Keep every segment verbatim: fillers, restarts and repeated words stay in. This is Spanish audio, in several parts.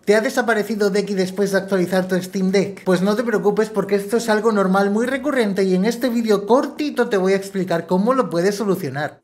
¿Te ha desaparecido Decky después de actualizar tu Steam Deck? Pues no te preocupes porque esto es algo normal muy recurrente y en este vídeo cortito te voy a explicar cómo lo puedes solucionar.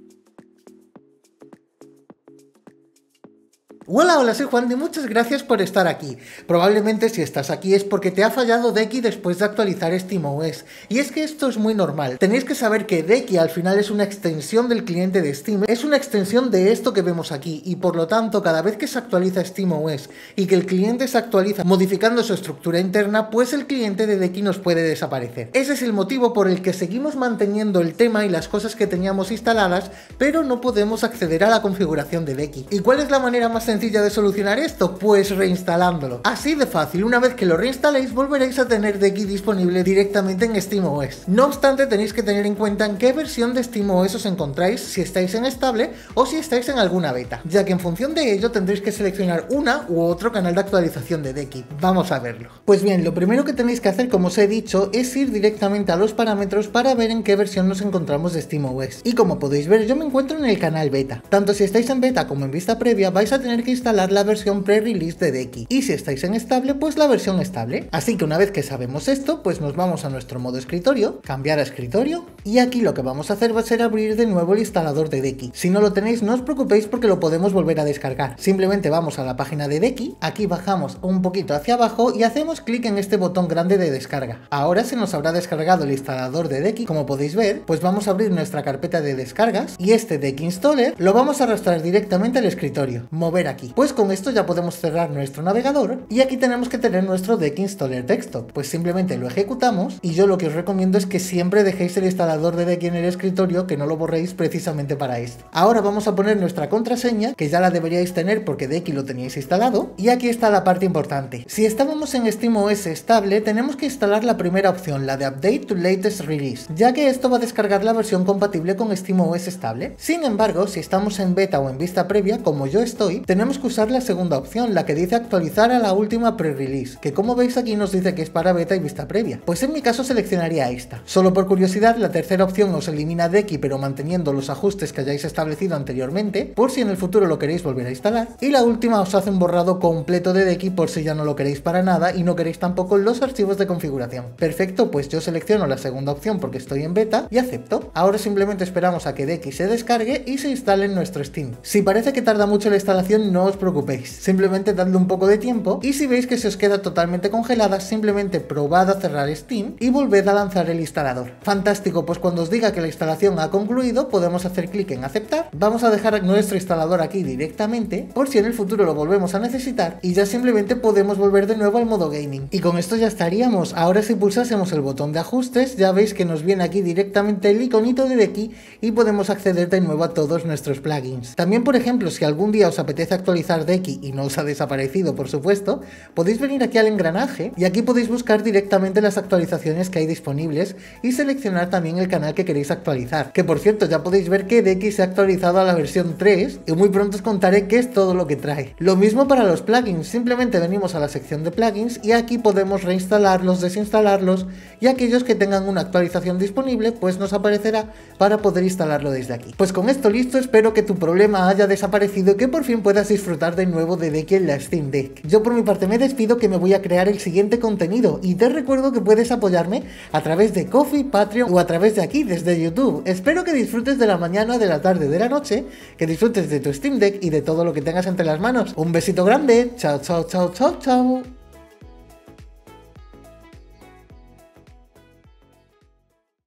Hola, hola, soy Juan y muchas gracias por estar aquí. Probablemente si estás aquí es porque te ha fallado Decky después de actualizar SteamOS. Y es que esto es muy normal. Tenéis que saber que Decky al final es una extensión del cliente de Steam. Es una extensión de esto que vemos aquí y por lo tanto cada vez que se actualiza SteamOS y que el cliente se actualiza modificando su estructura interna, pues el cliente de Decky nos puede desaparecer. Ese es el motivo por el que seguimos manteniendo el tema y las cosas que teníamos instaladas, pero no podemos acceder a la configuración de Decky. ¿Y cuál es la manera más sencilla de solucionar esto? Pues reinstalándolo. Así de fácil. Una vez que lo reinstaléis volveréis a tener Decky disponible directamente en SteamOS. No obstante, tenéis que tener en cuenta en qué versión de SteamOS os encontráis, si estáis en estable o si estáis en alguna beta, ya que en función de ello tendréis que seleccionar una u otro canal de actualización de Decky. Vamos a verlo. Pues bien, lo primero que tenéis que hacer, como os he dicho, es ir directamente a los parámetros para ver en qué versión nos encontramos de SteamOS. Y como podéis ver, yo me encuentro en el canal beta. Tanto si estáis en beta como en vista previa vais a tener que instalar la versión pre-release de Decky, y si estáis en estable, pues la versión estable. Así que una vez que sabemos esto, pues nos vamos a nuestro modo escritorio, cambiar a escritorio, y aquí lo que vamos a hacer va a ser abrir de nuevo el instalador de Decky. Si no lo tenéis, no os preocupéis porque lo podemos volver a descargar. Simplemente vamos a la página de Decky, aquí bajamos un poquito hacia abajo y hacemos clic en este botón grande de descarga. Ahora se nos habrá descargado el instalador de Decky, como podéis ver, pues vamos a abrir nuestra carpeta de descargas y este Decky Installer lo vamos a arrastrar directamente al escritorio, mover aquí. Pues con esto ya podemos cerrar nuestro navegador y aquí tenemos que tener nuestro Decky Installer Desktop. Pues simplemente lo ejecutamos y yo lo que os recomiendo es que siempre dejéis el instalador de Decky en el escritorio, que no lo borréis precisamente para esto. Ahora vamos a poner nuestra contraseña, que ya la deberíais tener porque Decky lo teníais instalado, y aquí está la parte importante. Si estábamos en SteamOS estable, tenemos que instalar la primera opción, la de Update to Latest Release, ya que esto va a descargar la versión compatible con SteamOS estable. Sin embargo, si estamos en beta o en vista previa, como yo estoy, tenemos que usar la segunda opción, la que dice actualizar a la última pre-release, que como veis aquí nos dice que es para beta y vista previa. Pues en mi caso seleccionaría esta. Solo por curiosidad, la tercera opción os elimina Decky pero manteniendo los ajustes que hayáis establecido anteriormente, por si en el futuro lo queréis volver a instalar, y la última os hace un borrado completo de Decky por si ya no lo queréis para nada y no queréis tampoco los archivos de configuración. Perfecto, pues yo selecciono la segunda opción porque estoy en beta y acepto. Ahora simplemente esperamos a que Decky se descargue y se instale en nuestro Steam. Si parece que tarda mucho la instalación, no os preocupéis, simplemente dadle un poco de tiempo y si veis que se os queda totalmente congelada, simplemente probad a cerrar Steam y volved a lanzar el instalador. Fantástico, pues cuando os diga que la instalación ha concluido podemos hacer clic en aceptar. Vamos a dejar nuestro instalador aquí directamente por si en el futuro lo volvemos a necesitar y ya simplemente podemos volver de nuevo al modo gaming. Y con esto ya estaríamos. Ahora si pulsásemos el botón de ajustes ya veis que nos viene aquí directamente el iconito de Decky y podemos acceder de nuevo a todos nuestros plugins. También, por ejemplo, si algún día os apetece actualizar Decky y no os ha desaparecido, por supuesto, podéis venir aquí al engranaje y aquí podéis buscar directamente las actualizaciones que hay disponibles y seleccionar también el canal que queréis actualizar. Que por cierto, ya podéis ver que Decky se ha actualizado a la versión tres y muy pronto os contaré qué es todo lo que trae. Lo mismo para los plugins, simplemente venimos a la sección de plugins y aquí podemos reinstalarlos, desinstalarlos y aquellos que tengan una actualización disponible pues nos aparecerá para poder instalarlo desde aquí. Pues con esto listo, espero que tu problema haya desaparecido y que por fin puedas disfrutar de nuevo de Decky en la Steam Deck. Yo por mi parte me despido, que me voy a crear el siguiente contenido y te recuerdo que puedes apoyarme a través de Ko-fi, Patreon o a través de aquí desde YouTube. Espero que disfrutes de la mañana, de la tarde, de la noche, que disfrutes de tu Steam Deck y de todo lo que tengas entre las manos. Un besito grande, chao chao chao chao chao.